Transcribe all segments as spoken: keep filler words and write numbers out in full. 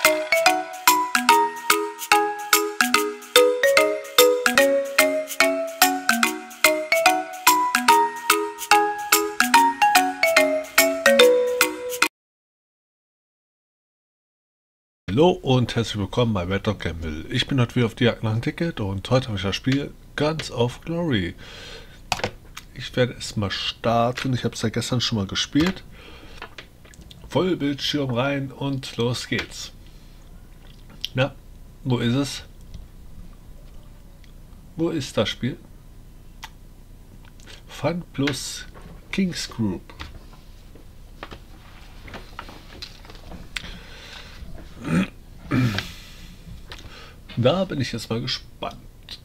Hallo und herzlich willkommen bei Red Dog Gamble. Ich bin heute wieder auf die Jagd nach einem Ticket und heute habe ich das Spiel Guns of Glory. Ich werde es mal starten. Ich habe es ja gestern schon mal gespielt. Vollbildschirm rein und los geht's. Na, wo ist es? Wo ist das Spiel? Fun plus Kings Group. Da bin ich jetzt mal gespannt.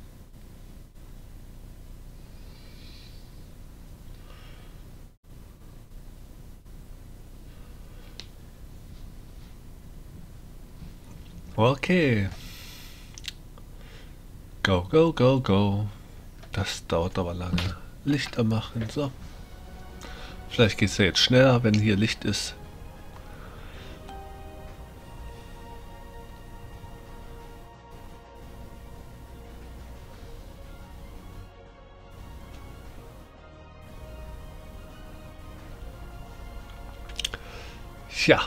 Okay. Go, go, go, go. Das dauert aber lange. Lichter machen, so. Vielleicht geht es ja jetzt schneller, wenn hier Licht ist. Tja.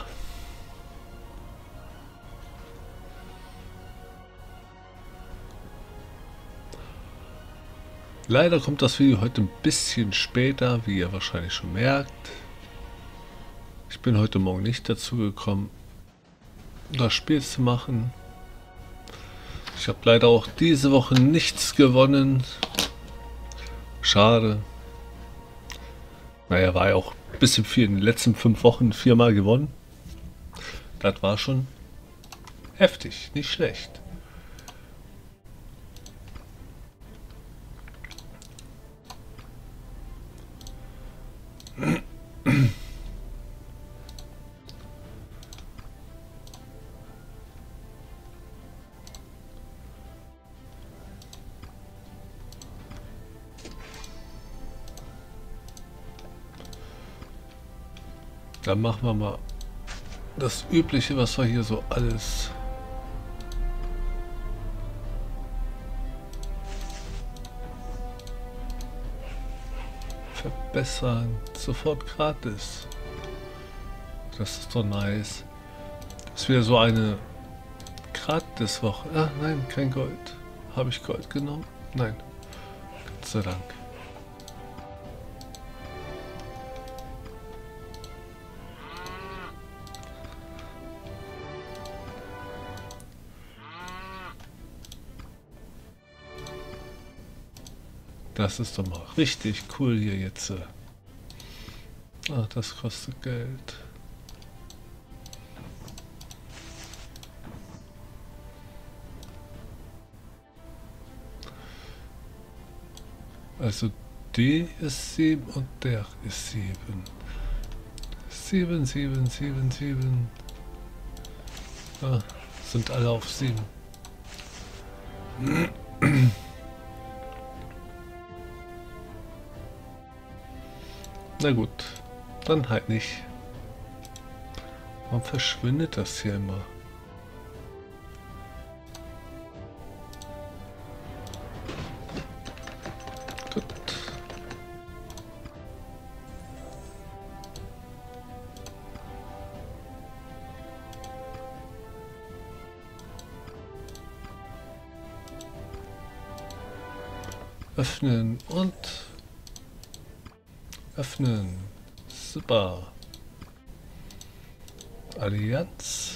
Leider kommt das Video heute ein bisschen später, wie ihr wahrscheinlich schon merkt. Ich bin heute Morgen nicht dazu gekommen, das Spiel zu machen. Ich habe leider auch diese Woche nichts gewonnen. Schade. Naja, war ja auch ein bisschen viel. In den letzten fünf Wochen viermal gewonnen. Das war schon heftig, nicht schlecht. Dann machen wir mal das Übliche, was wir hier so alles verbessern. Sofort gratis. Das ist doch nice. Das ist wieder so eine Gratis-Woche. Ah, nein, kein Gold. Habe ich Gold genommen? Nein. Gott sei Dank. Das ist doch mal richtig cool hier jetzt. Ach, das kostet Geld. Also die ist sieben und der ist sieben. sieben, sieben, sieben, sieben. Ah, sind alle auf sieben. Na gut, dann halt nicht. Warum verschwindet das hier immer? Gut. Öffnen und öffnen. Super. Allianz.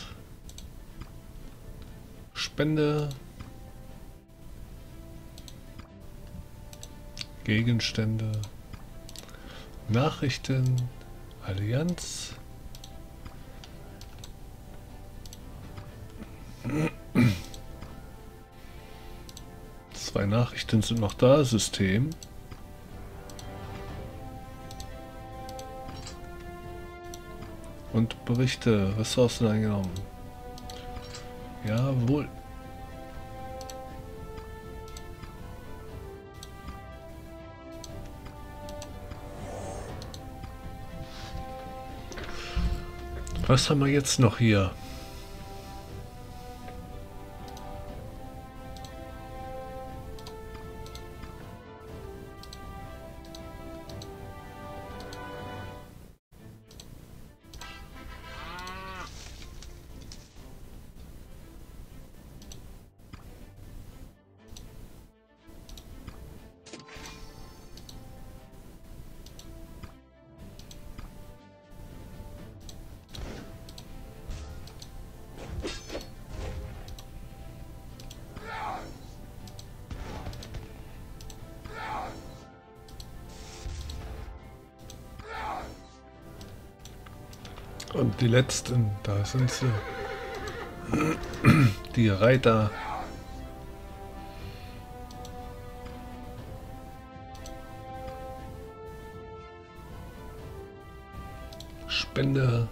Spende. Gegenstände. Nachrichten. Allianz. Zwei Nachrichten sind noch da. System. Und Berichte, Ressourcen eingenommen. Jawohl. Was haben wir jetzt noch hier? Und die letzten, da sind sie. Die Reiter. Spende.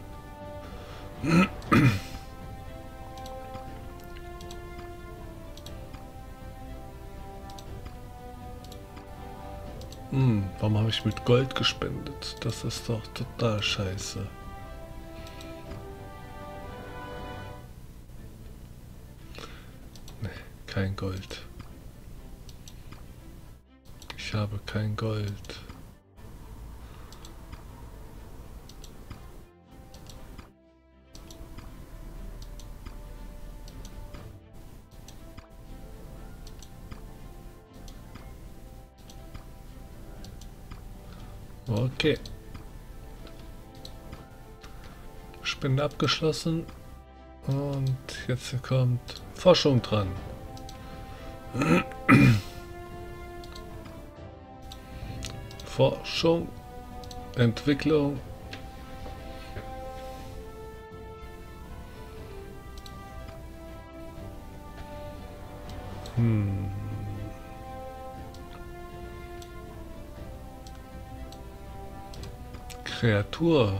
Hm, warum habe ich mit Gold gespendet? Das ist doch total scheiße. Nee, kein Gold. Ich habe kein Gold. Okay. Spende abgeschlossen. Und jetzt kommt Forschung dran. Forschung, Entwicklung. Hm. Kreatur.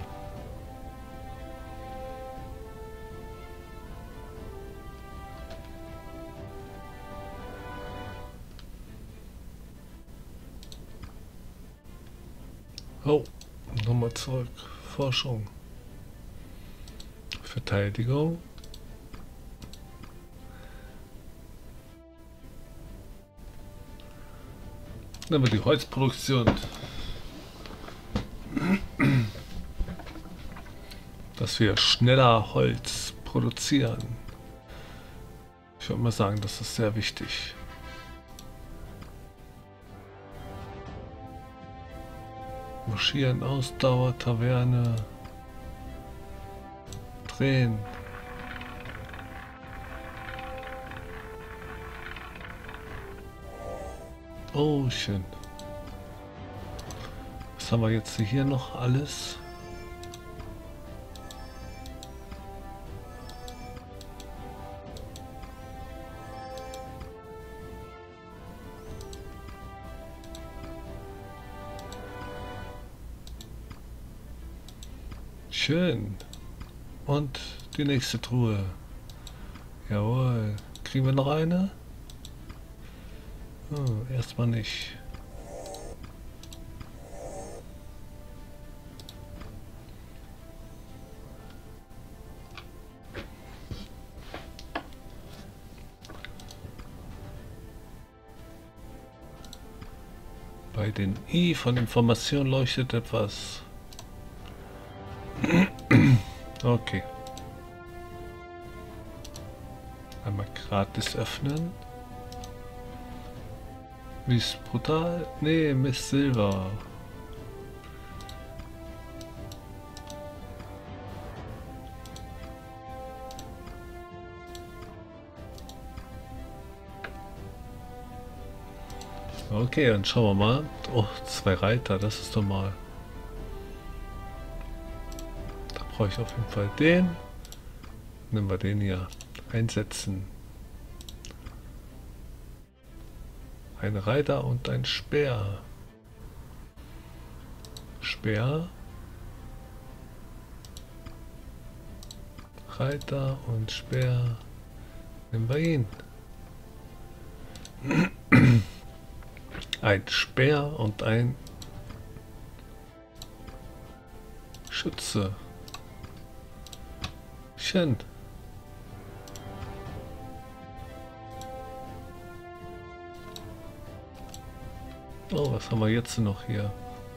Oh, nochmal zurück. Forschung. Verteidigung. Dann haben wir die Holzproduktion. Dass wir schneller Holz produzieren. Ich würde mal sagen, das ist sehr wichtig. Marschieren, Ausdauer, Taverne, Drehen. Oh, schön. Was haben wir jetzt hier noch alles? Schön. Und die nächste Truhe. Jawohl. Kriegen wir noch eine? Oh, erstmal nicht. Bei den I von Information leuchtet etwas. Okay. Einmal gratis öffnen. Miss Brutal? Nee, Miss Silver. Okay, dann schauen wir mal. Oh, zwei Reiter, das ist doch mal. Da brauche ich auf jeden Fall den. Nehmen wir den hier. Einsetzen. Ein Reiter und ein Speer. Speer. Reiter und Speer. Nehmen wir ihn. Ein Speer und ein Schütze. Schön. Oh, was haben wir jetzt noch hier?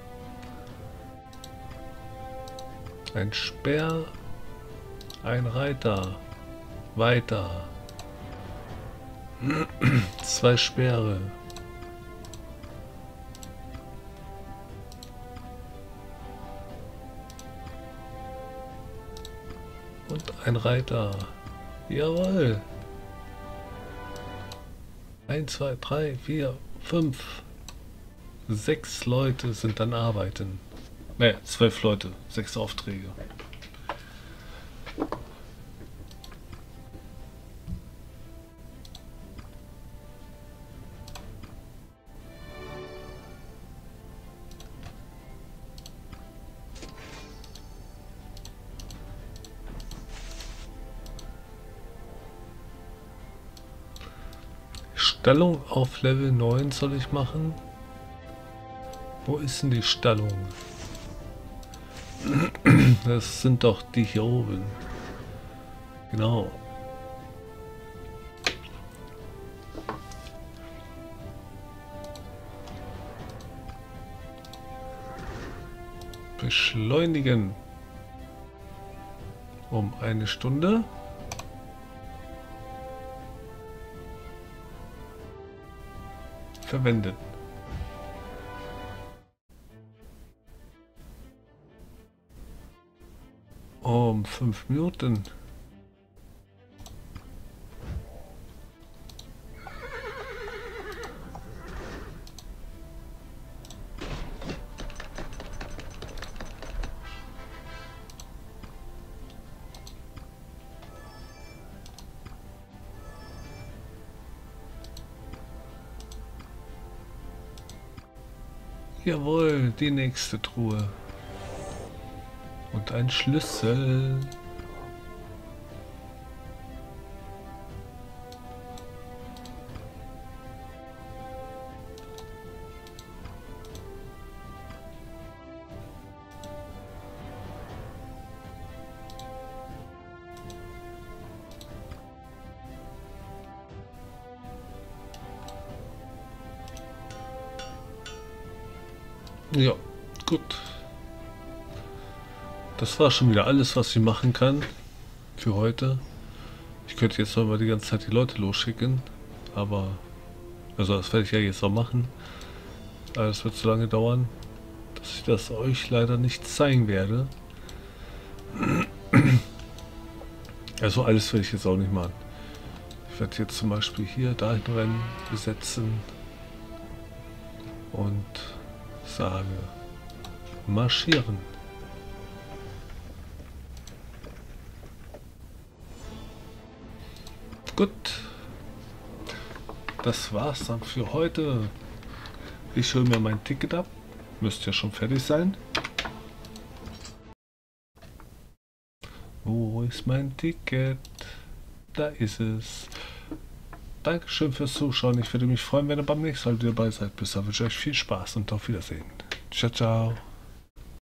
Ein Speer, ein Reiter. Weiter. Zwei Speere. Und ein Reiter. Jawohl. Eins, zwei, drei, vier, fünf. Sechs Leute sind dann arbeiten. Naja, zwölf Leute. Sechs Aufträge. Stallung auf Level neun soll ich machen. Wo ist denn die Stallung? Das sind doch die hier oben. Genau. Beschleunigen. Um eine Stunde. Verwenden. Um fünf Minuten. Jawohl, die nächste Truhe. Und ein Schlüssel. Ja, gut. Das war schon wieder alles, was ich machen kann für heute. Ich könnte jetzt noch mal die ganze Zeit die Leute losschicken, aber also das werde ich ja jetzt auch machen. Aber es wird so lange dauern, dass ich das euch leider nicht zeigen werde. Also alles werde ich jetzt auch nicht machen. Ich werde jetzt zum Beispiel hier dahin rennen, besetzen und sage marschieren. Gut, das war's dann für heute. Ich hole mir mein Ticket ab. Müsste ja schon fertig sein. Wo ist mein Ticket? Da ist es. Dankeschön fürs Zuschauen. Ich würde mich freuen, wenn ihr beim nächsten Mal wieder dabei seid. Bis dann wünsche ich euch viel Spaß und auf Wiedersehen. Ciao, ciao.